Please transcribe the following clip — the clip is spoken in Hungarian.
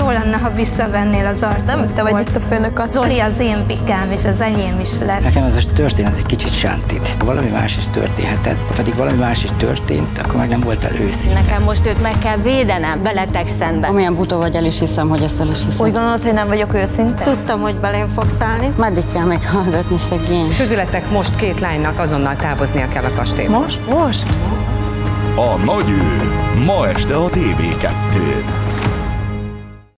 jó lenne, ha visszavennél az arcodból. Nem, te vagy itt a főnök asszony. Zoli az én pikám, és az enyém is lesz. Nekem ez a történet egy kicsit sántít. Ha valami más is történhetett, ha pedig valami más is történt, akkor meg nem voltál őszinte. Nekem most őt meg kell védenem veletek szemben. Amilyen buta vagy, el is hiszem, hogy ezt el is hiszem. Úgy gondolod, hogy nem vagyok őszinte? Tudtam, hogy belém fogsz állni. Meddig kell meghallgatni, szegény? Közületek most 2 lánynak azonnal távoznia kell a kastélyból. Most? A Nagy Ő ma este a TV2-n.